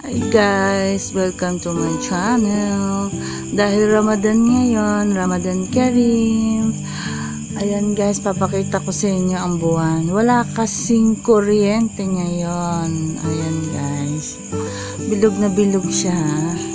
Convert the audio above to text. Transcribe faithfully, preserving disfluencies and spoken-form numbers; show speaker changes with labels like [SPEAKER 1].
[SPEAKER 1] Hi guys, welcome to my channel. Dahil Ramadan ngayon, Ramadan Kareem. Ayan guys, papakita ko sa inyo ang buwan. Wala kasing kuryente ngayon. Ayan guys, bilog na bilog siya.